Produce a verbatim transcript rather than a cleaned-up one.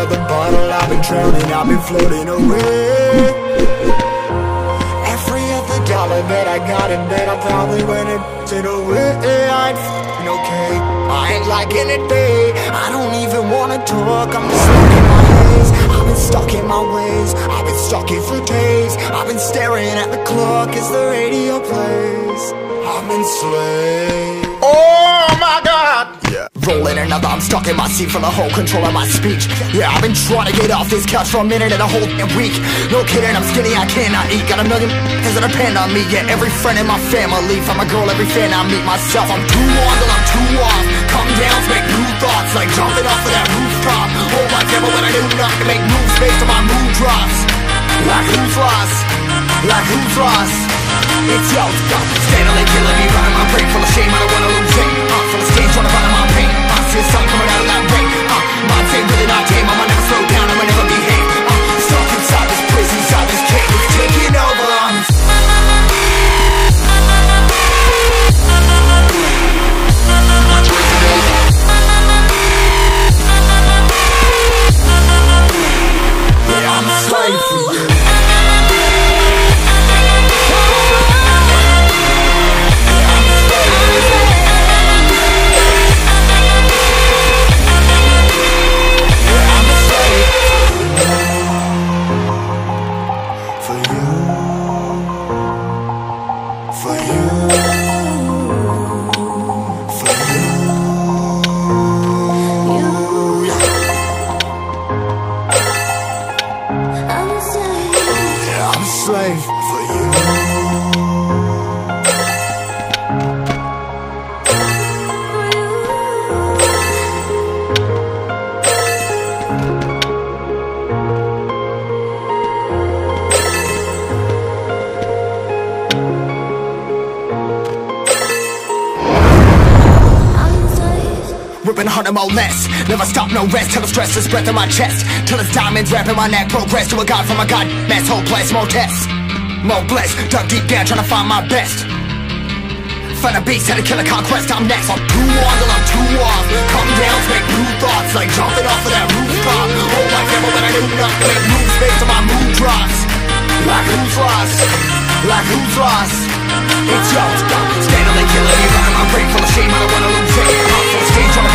of the bottle, I've been drowning, I've been floating away. Every other dollar that I got in bed, I probably went and it away. I ain't f***ing okay, I ain't liking it, babe. I don't even wanna talk, I'm just stuck in my ways. I've been stuck in my ways, I've been stuck in for days. I've been staring at the clock as the radio plays. I'm enslaved. Oh my God! Yeah. Rolling another, I'm stuck in my seat for the whole control of my speech. Yeah, I've been trying to get off this couch for a minute and a whole week. No kidding, I'm skinny, I cannot eat. Got a million cause that depend on me. Yeah, every friend in my family, from a girl, every fan I meet myself. I'm too on till I'm too off. Come down to make new thoughts, like jumping off of that rooftop. Oh my devil, when I do nothing to make moves based on my mood drops. Like who's lost? Like who's lost? It's yo, stop. Steadily killing me, running my brain full of shame, I don't wanna lose it. Uh, from the stage, trying to find my pain. I see the sun coming out of that rain. Uh, mind saying really not tame, I'ma never slow down, I'ma never behave. Uh, stuck inside this prison, inside this cage, it's taking over. Yeah, I'm a slave for you. Hundred more less, never stop, no rest, till the stress is breath in my chest, till it's diamonds wrapping my neck, progress to a god from a god mess, whole place, more tests, more blessed, dug deep down trying to find my best, find a beast, had to kill a conquest, I'm next, I'm too on till I'm too off, come down to make new thoughts, like jumping off of that rooftop, oh my devil, when I do nothing, make moves based on my mood drops, like who's lost, like who's lost, it's yo, stop, steadily killing me, running my brain full of shame, I don't wanna lose it, I'm full of stage,